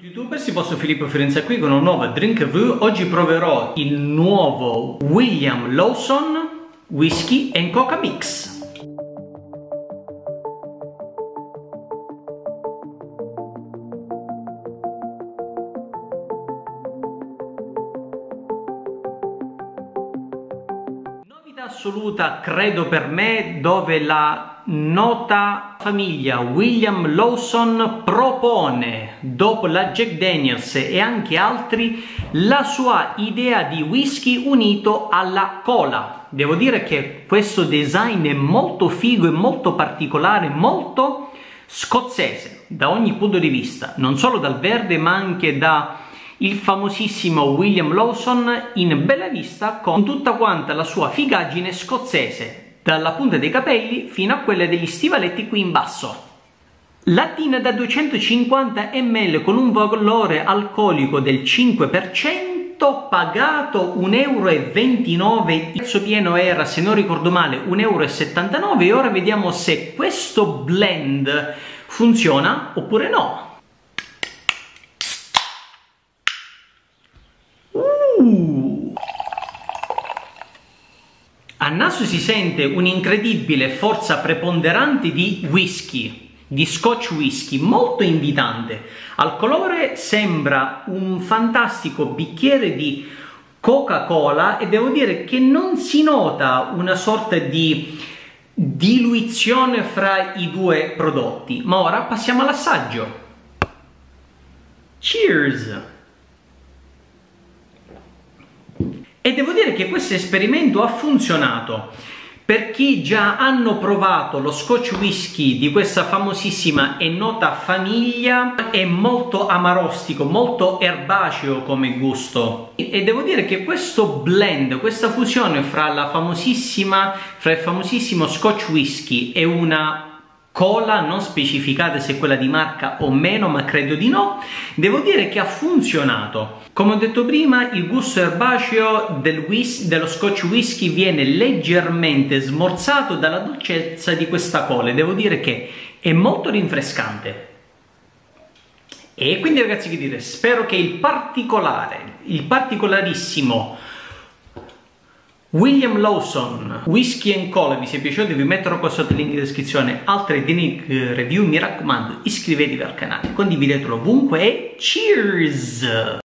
tutti youtuber, si posso Filippo Fiorenza qui con un nuovo drink review. Oggi proverò il nuovo William Lawson Whisky and Coca Mix. Novità assoluta credo per me, dove la nota famiglia William Lawson propone, dopo la Jack Daniels e anche altri, la sua idea di whisky unito alla cola. Devo dire che questo design è molto figo e molto particolare, molto scozzese da ogni punto di vista, non solo dal verde ma anche da il famosissimo William Lawson in bella vista, con tutta quanta la sua figaggine scozzese, dalla punta dei capelli fino a quella degli stivaletti qui in basso. Lattina da 250 ml con un valore alcolico del 5%, pagato 1,29 €, il prezzo pieno era, se non ricordo male, 1,79 €, e ora vediamo se questo blend funziona oppure no. A naso si sente un'incredibile forza preponderante di whisky, di Scotch whisky, molto invitante. Al colore sembra un fantastico bicchiere di Coca-Cola e devo dire che non si nota una sorta di diluizione fra i due prodotti. Ma ora passiamo all'assaggio. Cheers! E devo dire che questo esperimento ha funzionato. Per chi già hanno provato lo Scotch whisky di questa famosissima e nota famiglia, è molto amarostico, molto erbaceo come gusto. E devo dire che questo blend, questa fusione fra il famosissimo Scotch whisky e una cola non specificata se è quella di marca o meno, ma credo di no, devo dire che ha funzionato. Come ho detto prima, il gusto erbaceo dello Scotch whisky viene leggermente smorzato dalla dolcezza di questa cola e devo dire che è molto rinfrescante. E quindi ragazzi, che dire, spero che il particolarissimo William Lawson Whisky and Cola vi sia piaciuto, vi metterò qua sotto il link in descrizione altre drink review. Mi raccomando, iscrivetevi al canale, condividetelo ovunque e cheers!